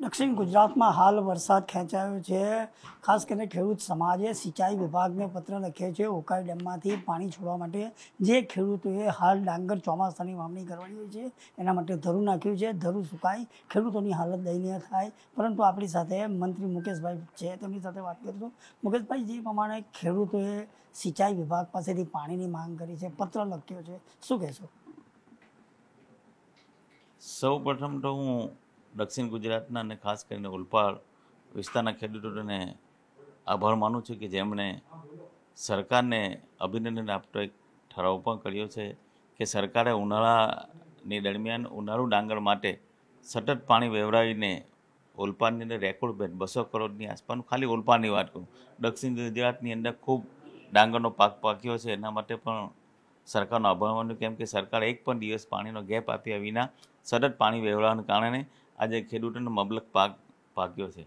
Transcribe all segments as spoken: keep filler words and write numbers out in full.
દક્ષિણ ગુજરાતમાં હાલ વરસાદ ખેંચાયો છે। ખાસ કરીને ખેડૂત સમાજે સિંચાઈ વિભાગને પત્ર લખ્યો છે। ઉકાઈ ડેમમાંથી પાણી છોડવા માટે જે ખેડૂતોએ હાલ ડાંગર ચોમાસાની વાવણી કરવાની હોય છે એના માટે ધરું નાખ્યું છે। ધરું સુકાઈ ખેડૂતોની હાલત દયનીય થાય। પરંતુ આપણી સાથે મંત્રી મુકેશભાઈ છે, તેમની સાથે વાત કરીશું। મુકેશભાઈ, જે પ્રમાણે ખેડૂતોએ સિંચાઈ વિભાગ પાસેથી પાણીની માંગ કરી છે, પત્ર લખ્યો છે, શું કહેશો? સૌ પ્રથમ તો હું દક્ષિણ ગુજરાતના અને ખાસ કરીને ઓલપાડ વિસ્તારના ખેડૂતોને આભાર માનું છું કે જેમણે સરકારને અભિનંદન આપતો એક ઠરાવ પણ કર્યો છે કે સરકારે ઉનાળાની દરમિયાન ઉનાળુ ડાંગર માટે સતત પાણી વેવરાવીને ઓલપાડની અંદર રેકોર્ડ બેટ બસો કરોડની આસપાસનું, ખાલી ઓલપાડની વાત કરું, દક્ષિણ ગુજરાતની અંદર ખૂબ ડાંગરનો પાક પાક્યો છે। એના માટે પણ સરકારનો આભાર માનું, કેમ કે સરકારે એક પણ દિવસ પાણીનો ગેપ આપ્યા વિના સતત પાણી વેવરાવાને કારણે આજે ખેડૂતોનો મબલક પાક પાક્યો છે।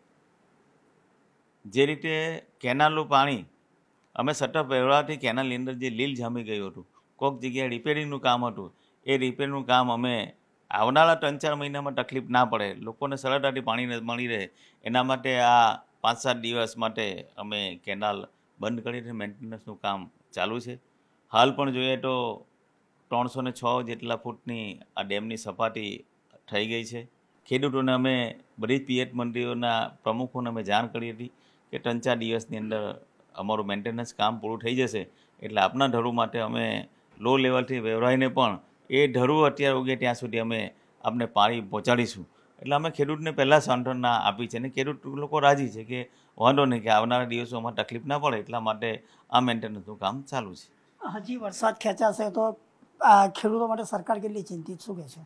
જે રીતે કેનાલનું પાણી અમે સતત વેવરાવાથી કેનાલની અંદર જે લીલ જામી ગયું હતું, કોઈક જગ્યાએ રિપેરિંગનું કામ હતું, એ રિપેરિંગનું કામ અમે આવનારા ત્રણ ચાર મહિનામાં તકલીફ ના પડે, લોકોને સરળતાથી પાણી મળી રહે એના માટે આ પાંચ સાત દિવસ માટે અમે કેનાલ બંધ કરી મેન્ટેનન્સનું કામ ચાલુ છે। હાલ પણ જોઈએ તો ત્રણસો ને છ જેટલા ફૂટની આ ડેમની સપાટી થઈ ગઈ છે। ખેડૂતોને અમે બધી જ પીએચ મંડળીઓના પ્રમુખોને અમે જાણ કરી હતી કે ત્રણ ચાર દિવસની અંદર અમારું મેન્ટેનન્સ કામ પૂરું થઈ જશે એટલે આપના ધરું માટે અમે લો લેવલથી વેવરાઈને પણ એ ધરું અત્યારે ઉગે ત્યાં સુધી અમે આપને પાણી પહોંચાડીશું। એટલે અમે ખેડૂતને પહેલાં સાંત્વના આપી છે અને ખેડૂત લોકો રાજી છે કે વાંધો નહીં, કે આવનારા દિવસોમાં તકલીફ ના પડે એટલા માટે આ મેન્ટેનન્સનું કામ ચાલુ છે। હજી વરસાદ ખેંચાશે તો ખેડૂતો માટે સરકાર કેટલી ચિંતિત, શું કહે છે?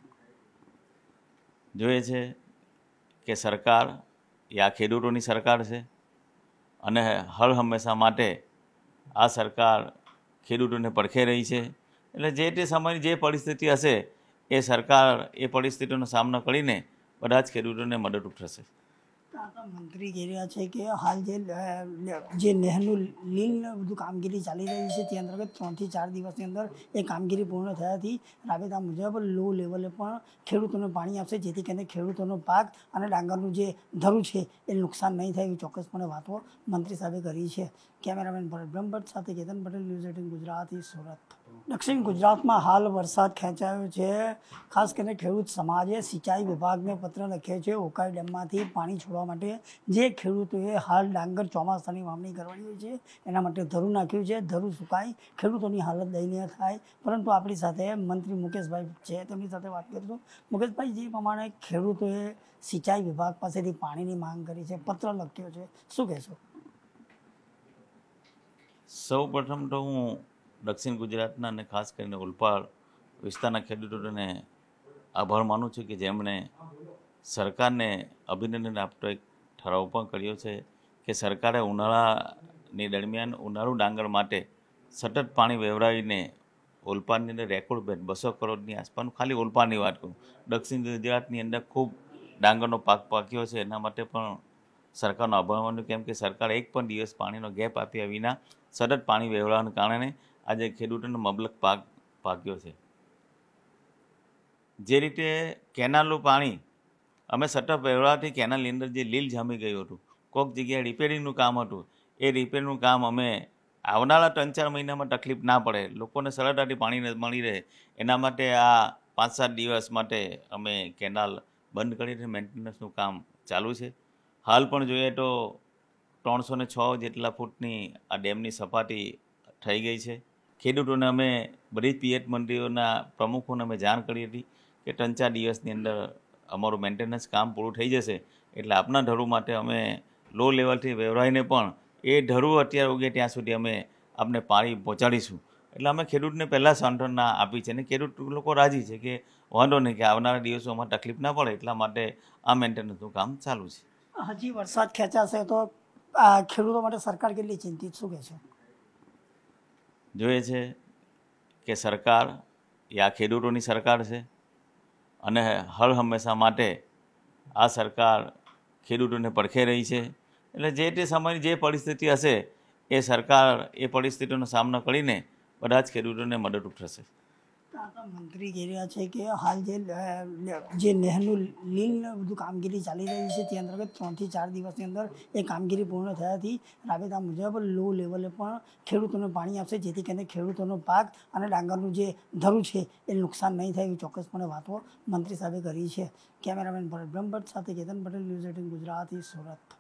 જોઈએ છે કે સરકાર એ આ ખેડૂતોની સરકાર છે અને હર હંમેશા માટે આ સરકાર ખેડૂતોને પડખે રહી છે। એટલે જે તે સમયની જે પરિસ્થિતિ હશે એ સરકાર એ પરિસ્થિતિનો સામનો કરીને બધા જ ખેડૂતોને મદદરૂપ થશે। મંત્રી કહી રહ્યા છે કે હાલ જે જે નહેરનું લીલ બધું કામગીરી ચાલી રહી છે તે અંતર્ગત ત્રણથી ચાર દિવસની અંદર એ કામગીરી પૂર્ણ થયાથી રાબેતા મુજબ લો લેવલે પણ ખેડૂતોને પાણી આપશે, જેથી કરીને ખેડૂતોનો પાક અને ડાંગરનું જે ધરું છે એ નુકસાન નહીં થાય એવી ચોક્કસપણે વાતો મંત્રી સાહેબે કરી છે। કેમેરામેન ભરત બ્રહ્મભટ્ટ સાથે કેતન પટેલ, ન્યૂઝ એટીન ગુજરાતી, સુરત। દક્ષિણ ગુજરાતમાં હાલ વરસાદ ખેંચાયો છે। ખાસ કરીને ખેડૂત સમાજે સિંચાઈ વિભાગને પત્ર લખ્યો છે। ઉકાઈ ડેમમાંથી પાણી છોડવા માટે જે ખેડૂતોએ હાલ ડાંગર ચોમાસાની વાવણી કરવાની હોય છે એના માટે ધરું નાખ્યું છે। ધરું સુકાઈ ખેડૂતોની હાલત દયનીય થાય। પરંતુ આપણી સાથે મંત્રી મુકેશભાઈ છે, તેમની સાથે વાત કરીશું। મુકેશભાઈ, જે પ્રમાણે ખેડૂતોએ સિંચાઈ વિભાગ પાસેથી પાણીની માંગ કરી છે, પત્ર લખ્યો છે, શું કહેશો? સૌ પ્રથમ તો હું દક્ષિણ ગુજરાતના અને ખાસ કરીને ઓલપાડ વિસ્તારના ખેડૂતોને આભાર માનું છું કે જેમણે સરકારને અભિનંદન આપતો એક ઠરાવ પણ કર્યો છે કે સરકારે ઉનાળાની દરમિયાન ઉનાળુ ડાંગર માટે સતત પાણી વેવરાવીને ઓલપાડની અંદર રેકોર્ડ બેટ બસો કરોડની આસપાસનું, ખાલી ઓલપાડની વાત કરું, દક્ષિણ ગુજરાતની અંદર ખૂબ ડાંગરનો પાક પાક્યો છે। એના માટે પણ સરકારનો આભાર માનું, કેમ કે સરકારે એક પણ દિવસ પાણીનો ગેપ આપ્યા વિના સતત પાણી વેવરાવાને કારણે આજે ખેડૂતોનો મબલક પાક પાક્યો છે। જે રીતે કેનાલનું પાણી અમે સતત વેવરાવાથી કેનાલની અંદર જે લીલ જામી ગયું હતું, કોઈક જગ્યાએ રિપેરિંગનું કામ હતું, એ રિપેરિંગનું કામ અમે આવનારા ત્રણ ચાર મહિનામાં તકલીફ ના પડે, લોકોને સરળતાથી પાણી મળી રહે એના માટે આ પાંચ સાત દિવસ માટે અમે કેનાલ બંધ કરી મેન્ટેનન્સનું કામ ચાલુ છે। હાલ પણ જોઈએ તો ત્રણસો ને છ જેટલા ફૂટની આ ડેમની સપાટી થઈ ગઈ છે। ખેડૂતોને અમે બધી જ પીએચ મંડળીઓના પ્રમુખોને અમે જાણ કરી હતી કે ત્રણ ચાર દિવસની અંદર અમારું મેન્ટેનન્સ કામ પૂરું થઈ જશે એટલે આપના ધરું માટે અમે લો લેવલથી વેવરાઈને પણ એ ધરું અત્યારે ઉગે ત્યાં સુધી અમે આપને પાણી પહોંચાડીશું। એટલે અમે ખેડૂતને પહેલાં સાંત્વના આપી છે અને ખેડૂત લોકો રાજી છે કે વાંધો નહીં, કે આવનારા દિવસોમાં તકલીફ ના પડે એટલા માટે આ મેન્ટેનન્સનું કામ ચાલુ છે। હજી વરસાદ ખેંચાશે તો ખેડૂતો માટે સરકાર કેટલી ચિંતિત, શું કહે છે? જોઈએ છે કે સરકાર એ આ ખેડૂતોની સરકાર છે અને હર હંમેશા માટે આ સરકાર ખેડૂતોને પડખે રહી છે। એટલે જે તે સમયની જે પરિસ્થિતિ હશે એ સરકાર એ પરિસ્થિતિનો સામનો કરીને બધા જ ખેડૂતોને મદદરૂપ થશે। આ મંત્રી કહી રહ્યા છે કે હાલ જે જે નહેરનું લીલ બધું કામગીરી ચાલી રહી છે તે અંતર્ગત ત્રણથી ચાર દિવસની અંદર એ કામગીરી પૂર્ણ થયાથી રાબેતા મુજબ લો લેવલે પણ ખેડૂતોને પાણી આપશે, જેથી કરીને ખેડૂતોનો પાક અને ડાંગરનું જે ધરું છે એ નુકસાન નહીં થાય એવી ચોક્કસપણે વાતો મંત્રી સાહેબે કરી છે. કેમેરામેન ભરત બ્રહ્મભટ્ટ સાથે કેતન પટેલ, ન્યૂઝ એટીન ગુજરાતી, સુરત.